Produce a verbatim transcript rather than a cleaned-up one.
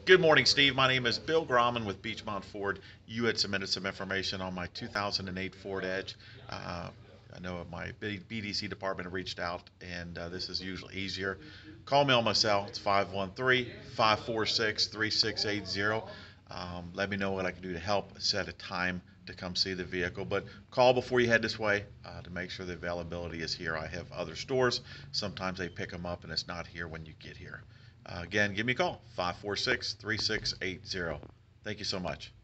Good morning, Steve. My name is Bill Grauman with Beechmont Ford. You had submitted some information on my two thousand eight Ford Edge. Uh, I know my B D C department reached out, and uh, this is usually easier. Call me on my cell. It's five one three, five four six, three six eight zero. Um, let me know what I can do to help set a time to come see the vehicle. But call before you head this way uh, to make sure the availability is here. I have other stores. Sometimes they pick them up, and it's not here when you get here. Uh, again, give me a call, five four six, three six eight zero. Thank you so much.